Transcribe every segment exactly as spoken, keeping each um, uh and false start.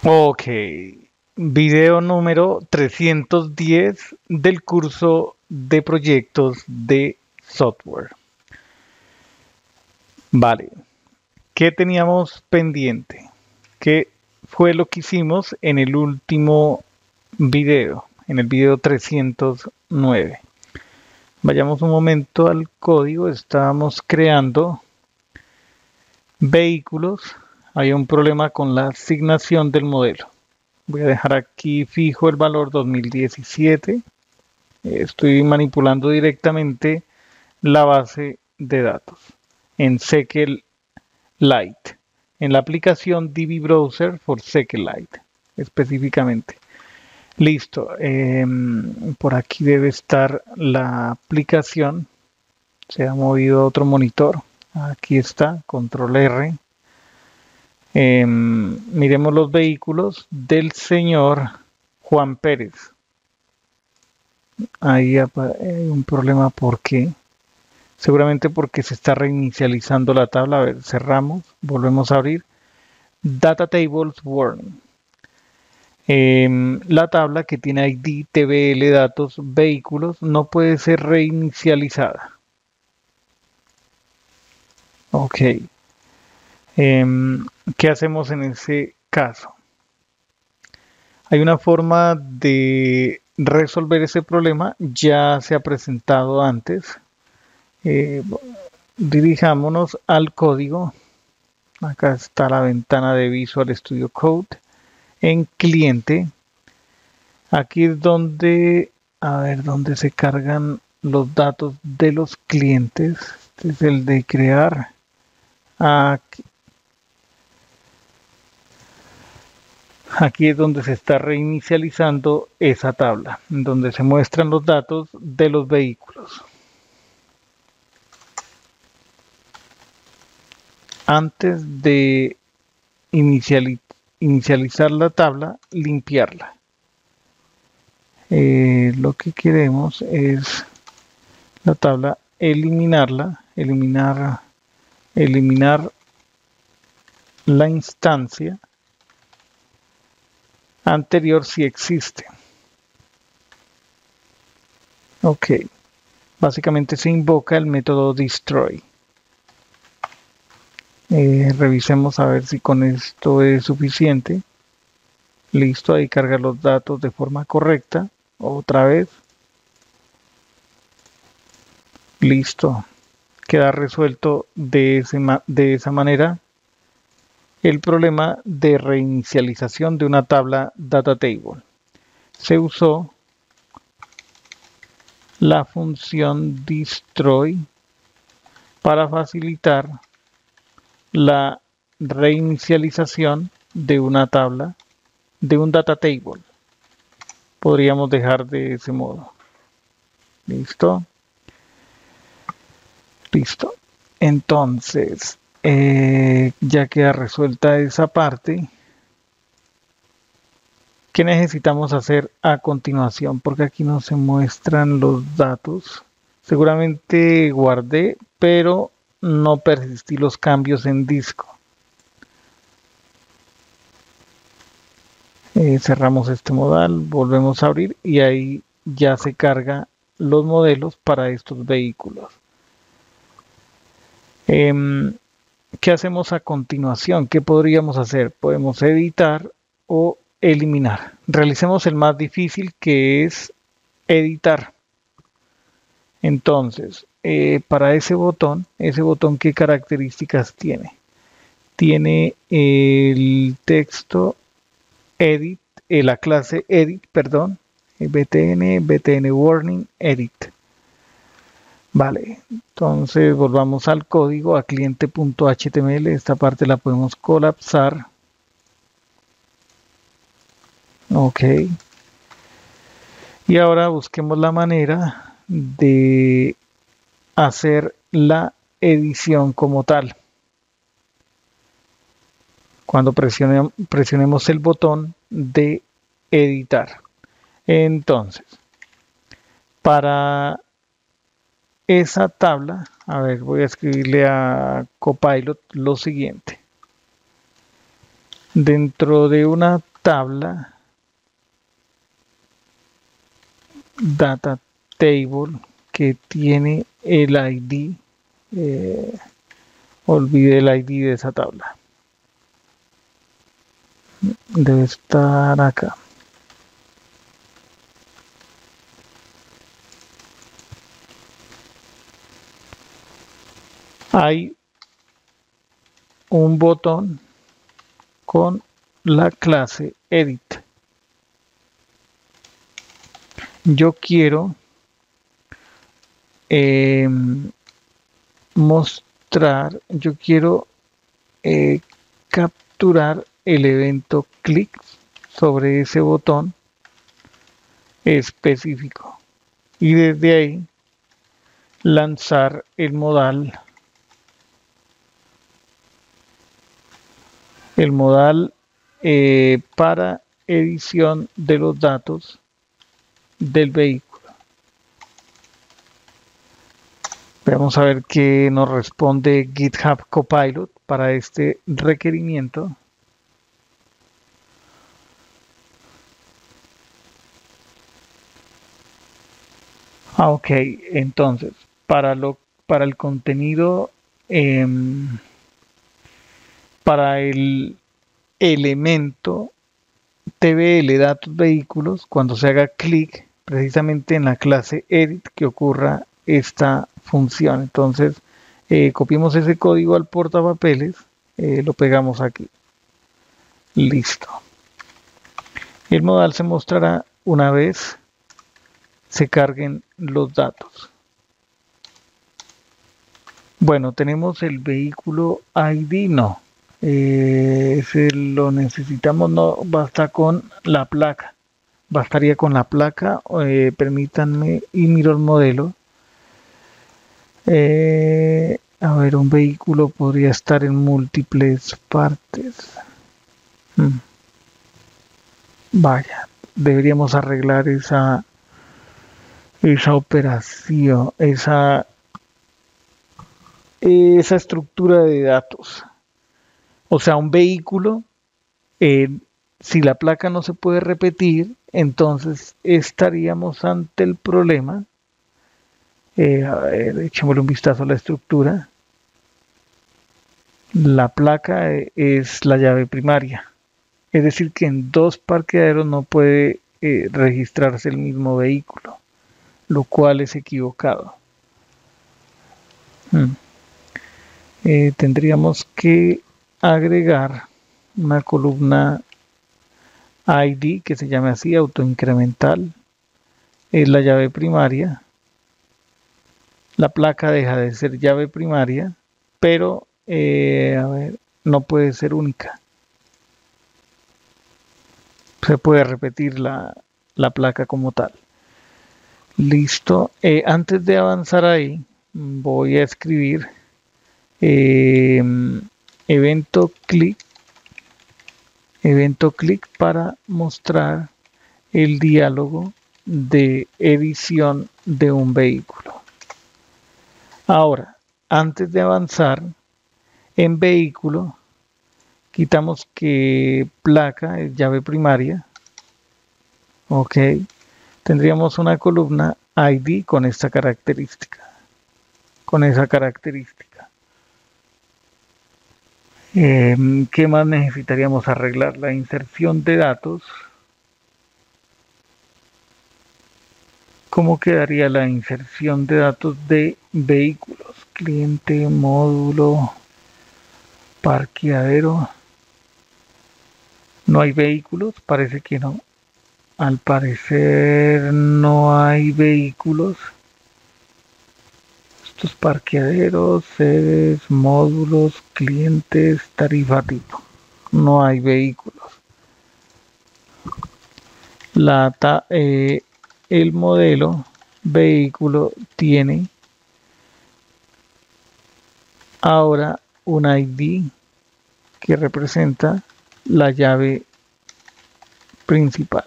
Ok, video número trescientos diez del curso de proyectos de software. Vale, ¿qué teníamos pendiente? ¿Qué fue lo que hicimos en el último video, en el video trescientos nueve? Vayamos un momento al código, estábamos creando vehículos, hay un problema con la asignación del modelo. Voy a dejar aquí fijo el valor dos mil diecisiete. Estoy manipulando directamente la base de datos en SQLite, en la aplicación D B Browser for SQLite específicamente. Listo, eh, por aquí debe estar la aplicación. Se ha movido a otro monitor. Aquí está, control R. Eh, miremos los vehículos del señor Juan Pérez. Ahí hay un problema, ¿por qué? Seguramente porque se está reinicializando la tabla. A ver, cerramos, volvemos a abrir. Data Tables Warning. Eh, la tabla que tiene I D, T B L, datos, vehículos, no puede ser reinicializada. Ok. Eh, ¿Qué hacemos en ese caso? Hay una forma de resolver ese problema, ya se ha presentado antes. Eh, dirijámonos al código. Acá está la ventana de Visual Studio Code. En cliente, aquí es donde, a ver, donde se cargan los datos de los clientes. Este es el de crear. Aquí, aquí es donde se está reinicializando esa tabla, donde se muestran los datos de los vehículos. Antes de inicializar la tabla, limpiarla. Eh, lo que queremos es la tabla, eliminarla, eliminar, eliminar la instancia anterior si existe. Ok, básicamente se invoca el método destroy. Eh, revisemos a ver si con esto es suficiente. Listo, ahí carga los datos de forma correcta. Otra vez. Listo. Queda resuelto de, ese de esa manera el problema de reinicialización de una tabla data table. Se usó la función destroy para facilitar la reinicialización de una tabla, de un data table. Podríamos dejar de ese modo. Listo. Listo. Entonces, eh, ya queda resuelta esa parte. ¿Qué necesitamos hacer a continuación? Porque aquí no se muestran los datos. Seguramente guardé, pero no persistí los cambios en disco. Eh, cerramos este modal, volvemos a abrir y ahí ya se carga los modelos para estos vehículos. Eh, ¿Qué hacemos a continuación? ¿Qué podríamos hacer? Podemos editar o eliminar. Realicemos el más difícil, que es editar. Entonces, eh, para ese botón, ese botón, ¿qué características tiene? Tiene el texto edit, eh, la clase edit, perdón, btn, btn warning, edit. Vale, entonces volvamos al código, a cliente.html. Esta parte la podemos colapsar. Ok. Y ahora busquemos la manera de hacer la edición como tal. Cuando presione, presionemos el botón de editar. Entonces, para esa tabla, a ver, voy a escribirle a Copilot lo siguiente. Dentro de una tabla data table que tiene el I D. Eh, olvide el I D de esa tabla. Debe estar acá. Hay un botón con la clase edit. Yo quiero eh, mostrar, yo quiero eh, capturar el evento clic sobre ese botón específico y desde ahí lanzar el modal el modal eh, para edición de los datos del vehículo. Vamos a ver qué nos responde GitHub Copilot para este requerimiento. Ah, ok, entonces, para, lo, para el contenido, eh, para el elemento T B L datos vehículos, cuando se haga clic precisamente en la clase edit que ocurra esta función. Entonces, eh, copiamos ese código al portapapeles, eh, lo pegamos aquí. Listo. El modal se mostrará una vez se carguen los datos. Bueno, tenemos el vehículo I D, no. Eh, ese lo necesitamos, no basta con la placa. Bastaría con la placa, eh, permítanme y miro el modelo. Eh, a ver, un vehículo podría estar en múltiples partes. Hmm. Vaya, deberíamos arreglar esa, esa operación, esa, esa estructura de datos. O sea, un vehículo, eh, si la placa no se puede repetir, entonces estaríamos ante el problema. Eh, a ver, echémosle un vistazo a la estructura. La placa eh, es la llave primaria. Es decir, que en dos parqueaderos no puede eh, registrarse el mismo vehículo, lo cual es equivocado. Hmm. Eh, tendríamos que agregar una columna I D que se llame así, autoincremental. Es la llave primaria. La placa deja de ser llave primaria, pero eh, a ver, no puede ser única. Se puede repetir la, la placa como tal. Listo. Eh, antes de avanzar ahí, voy a escribir eh, evento click, evento click para mostrar el diálogo de edición de un vehículo. Ahora, antes de avanzar en vehículo, quitamos que placa es llave primaria. Ok. Tendríamos una columna I D con esta característica. Con esa característica. Eh, ¿Qué más necesitaríamos arreglar? La inserción de datos. ¿Cómo quedaría la inserción de datos de vehículos? Cliente, módulo, parqueadero. ¿No hay vehículos? Parece que no. Al parecer no hay vehículos. Estos parqueaderos, sedes, módulos, clientes, tarifa tipo. No hay vehículos. La, eh, el modelo vehículo tiene ahora un I D que representa la llave principal.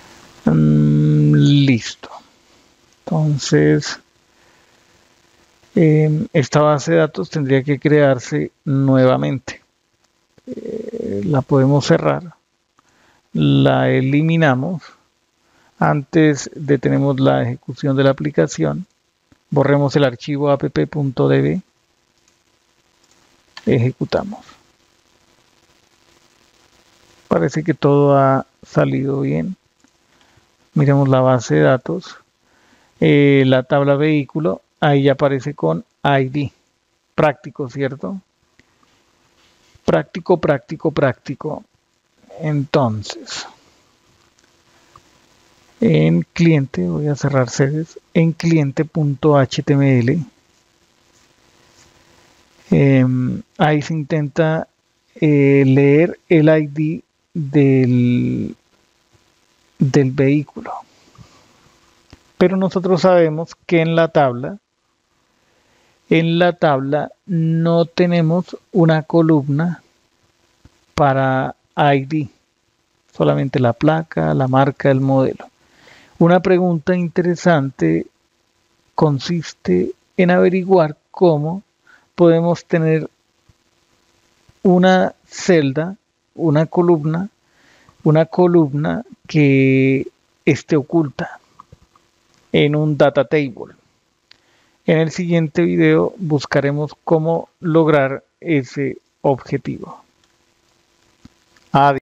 Mm, listo. Entonces, Eh, esta base de datos tendría que crearse nuevamente. Eh, la podemos cerrar, la eliminamos. Antes detenemos la ejecución de la aplicación, borremos el archivo app.db, ejecutamos. Parece que todo ha salido bien. Miremos la base de datos, eh, la tabla vehículo, ahí ya aparece con I D. Práctico, ¿cierto? Práctico, práctico, práctico. Entonces, en cliente, voy a cerrar sedes, en cliente.html, eh, ahí se intenta eh, leer el I D del, del vehículo. Pero nosotros sabemos que en la tabla, en la tabla no tenemos una columna para I D, solamente la placa, la marca, el modelo. Una pregunta interesante consiste en averiguar cómo podemos tener una celda, una columna, una columna que esté oculta en un data table. En el siguiente video buscaremos cómo lograr ese objetivo. Adiós.